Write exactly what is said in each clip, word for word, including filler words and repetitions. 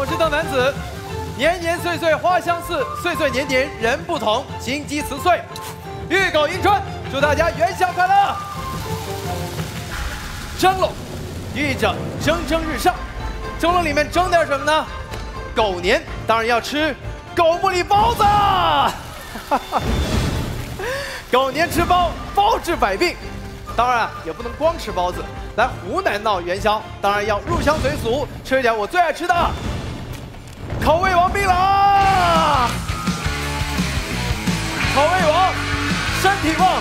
我是邓男子。年年岁岁花相似，岁岁年年人不同。金鸡辞岁，玉狗迎春，祝大家元宵快乐！蒸笼，寓意着蒸蒸日上。蒸笼里面蒸点什么呢？狗年当然要吃狗不理包子。狗年吃包，包治百病。当然也不能光吃包子，来湖南闹元宵，当然要入乡随俗，吃一点我最爱吃的口味王槟榔。口味王，身体旺。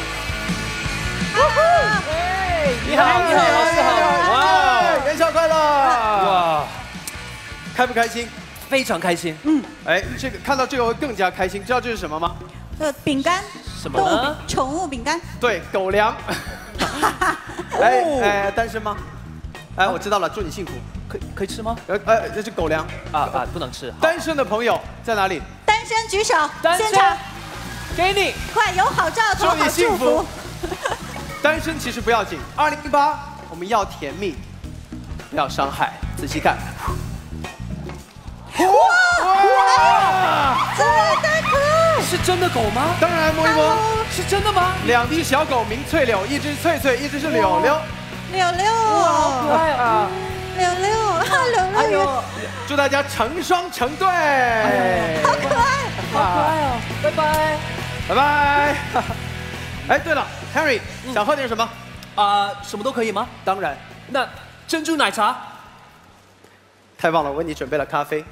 哎， 你好，你好，你好，哇，元宵快乐！哇，开不开心？ 非常开心。 嗯， 哎，这个看到这个会更加开心。知道这是什么吗？ 呃，饼干。 什么呢？ 宠物饼干。 对，狗粮。哎哎，单身吗？哎，我知道了，祝你幸福。 可以可以吃吗？ 呃呃，这是狗粮啊啊，不能吃。 单身的朋友在哪里？ 单身举手。 单身现场， 给你。 快有好照，投祝你好幸福祝福。 单身其实不要紧，二零一八我们要甜蜜，不要伤害。仔细看。哇！哇！ 这么大可爱。 是真的狗吗？ 当然摸一摸， 是真的吗？ 两只小狗名翠柳，一只是翠翠，一只是柳柳。 柳柳， 好可爱啊！ 柳柳，柳柳， 祝大家成双成对， 好可爱， 好可爱哦！拜拜， 拜拜。哎，对了 ，Henry， 想喝点什么？ 啊，什么都可以吗？ 当然。 那珍珠奶茶。 太棒了，我为你准备了咖啡。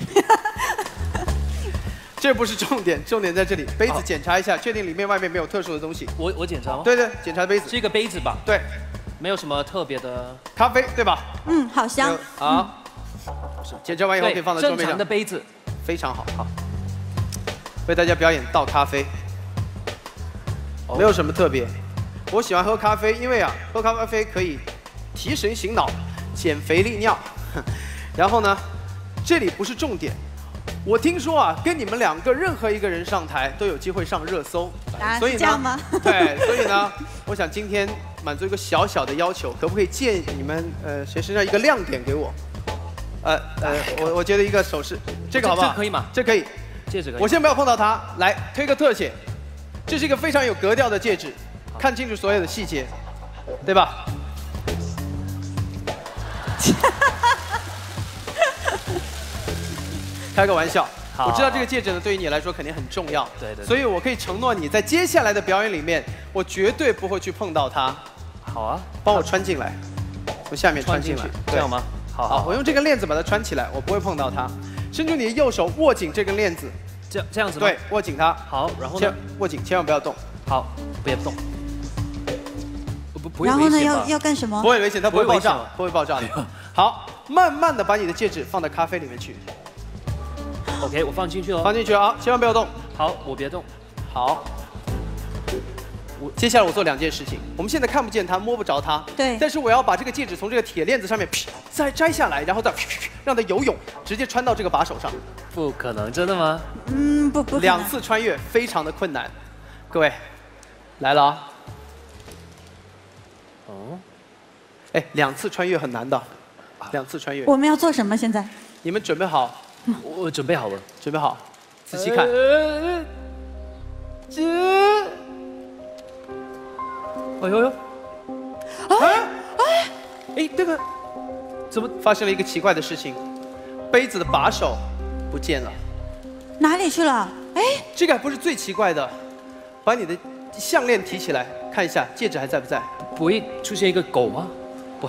这不是重点，重点在这里。杯子检查一下，确定里面外面没有特殊的东西。 我我检查吗？ 对对，检查杯子。 是一个杯子吧？ 对， 没有什么特别的。 咖啡对吧？ 嗯，好香。 好，检查完以后可以放在桌面上。 正常的杯子， 非常好。好，为大家表演倒咖啡，没有什么特别。我喜欢喝咖啡，因为啊，喝咖啡可以提神醒脑、减肥利尿。然后呢，这里不是重点。我听说啊，跟你们两个任何一个人上台都有机会上热搜， 所以这样吗？ 对，所以呢，我想今天满足一个小小的要求，可不可以借你们呃谁身上一个亮点给我？呃呃，我我觉得一个手势，这个好不好？ 这可以吗？ 这可以， 戒指可以。 我先不要碰到它，来推个特写，这是一个非常有格调的戒指，看清楚所有的细节，对吧？开个玩笑，我知道这个戒指呢对于你来说肯定很重要， 对对， 所以我可以承诺你在接下来的表演里面，我绝对不会去碰到它。 好啊， 帮我穿进来，从下面穿进来， 这样吗？好， 好，我用这根链子把它穿起来，我不会碰到它。伸出你的右手，握紧这根链子， 这样这样子吗？ 对，握紧它。 好，然后呢？ 握紧，千万不要动。 好，不要动。不不然后呢？要要干什么？ 不会危险，它不会爆炸，不会爆炸的。好，慢慢的把你的戒指放到咖啡里面去。 OK， 我放进去哦。 放进去啊，千万不要动。 好，我别动。 好。我接下来我做两件事情。我们现在看不见它，摸不着它。 对。 但是我要把这个戒指从这个铁链子上面再摘下来，然后再让它游泳，直接穿到这个把手上。 不可能，真的吗？ 嗯，不不。 两次穿越非常的困难。各位，来了啊。哦。哎，两次穿越很难的，两次穿越。 我们要做什么？现在？ 你们准备好？ 我准备好了， 准备好，仔细看。 这，哎呦呦， 哎哎哎，这个怎么发生了一个奇怪的事情？杯子的把手不见了， 哪里去了？哎， 这个还不是最奇怪的，把你的项链提起来看一下，戒指还在不在？ 不会出现一个狗吗？不，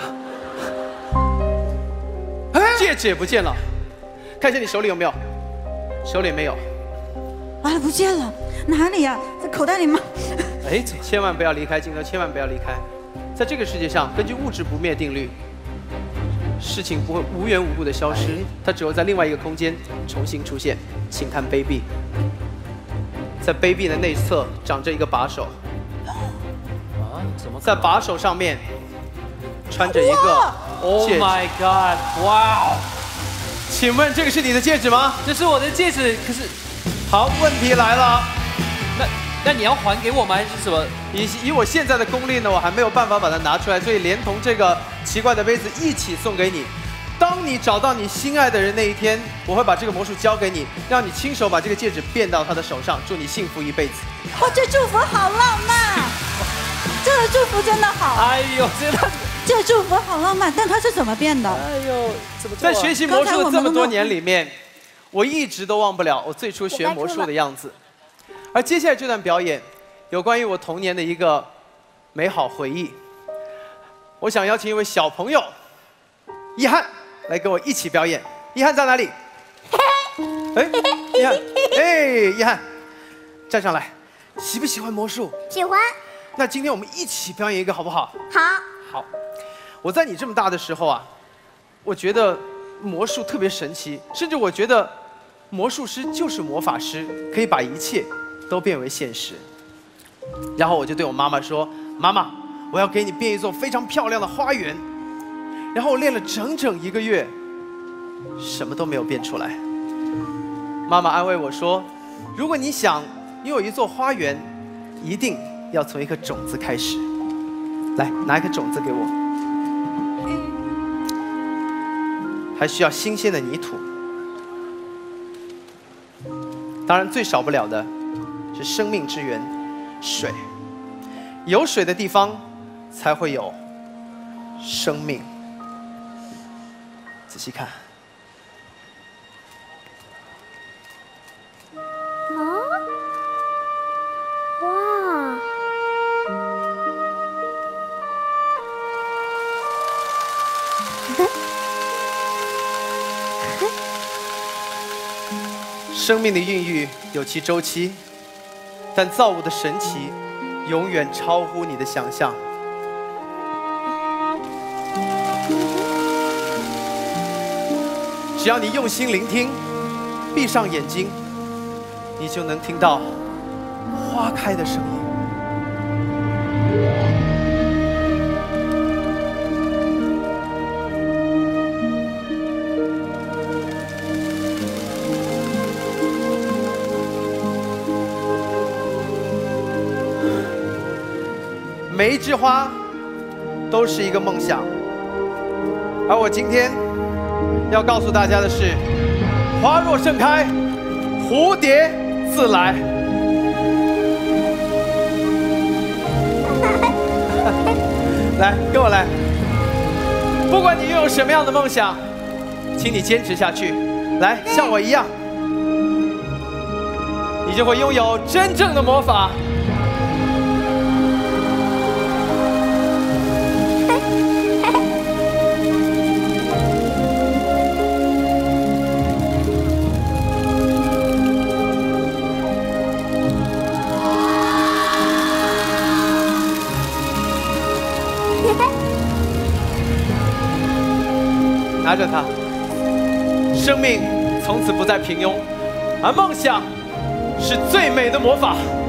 戒指也不见了。看一下你手里有没有，手里没有。 完了，不见了，哪里呀？在口袋里吗？ 哎，千万不要离开镜头，千万不要离开。在这个世界上，根据物质不灭定律，事情不会无缘无故的消失，它只会在另外一个空间重新出现。请看杯壁，在杯壁的内侧长着一个把手。 啊？怎么？ 在把手上面穿着一个 ，Oh my God！ 哇哦！ 请问这个是你的戒指吗？ 这是我的戒指，可是， 好，问题来了， 那那你要还给我吗？还是什么？ 以以我现在的功力呢，我还没有办法把它拿出来，所以连同这个奇怪的杯子一起送给你。 当你找到你心爱的人那一天，我会把这个魔术交给你，让你亲手把这个戒指变到他的手上，祝你幸福一辈子。 哇，这祝福好浪漫，这个祝福真的好。 哎呦，这他， 这个祝福好浪漫，但它是怎么变的？ 哎呦，怎么在学习魔术的这么多年里面，我一直都忘不了我最初学魔术的样子。而接下来这段表演，有关于我童年的一个美好回忆。我想邀请一位小朋友，一翰，来跟我一起表演。一翰在哪里？哎，一翰，哎，一翰，站上来。喜不喜欢魔术？ 喜欢。 那今天我们一起表演一个好不好？ 好。 好。我在你这么大的时候啊，我觉得魔术特别神奇，甚至我觉得魔术师就是魔法师，可以把一切都变为现实。然后我就对我妈妈说：“妈妈，我要给你变一座非常漂亮的花园。”然后我练了整整一个月，什么都没有变出来。妈妈安慰我说：“如果你想拥有一座花园，一定要从一颗种子开始。来，拿一颗种子给我，还需要新鲜的泥土。当然，最少不了的是生命之源——水。有水的地方，才会有生命。仔细看。” 生命的孕育有其周期，但造物的神奇永远超乎你的想象。只要你用心聆听，闭上眼睛，你就能听到花开的声音。 每一枝花都是一个梦想，而我今天要告诉大家的是：花若盛开，蝴蝶自来。来，跟我来。不管你拥有什么样的梦想，请你坚持下去。来，像我一样，你就会拥有真正的魔法。 拿着它，生命从此不再平庸，而梦想是最美的魔法。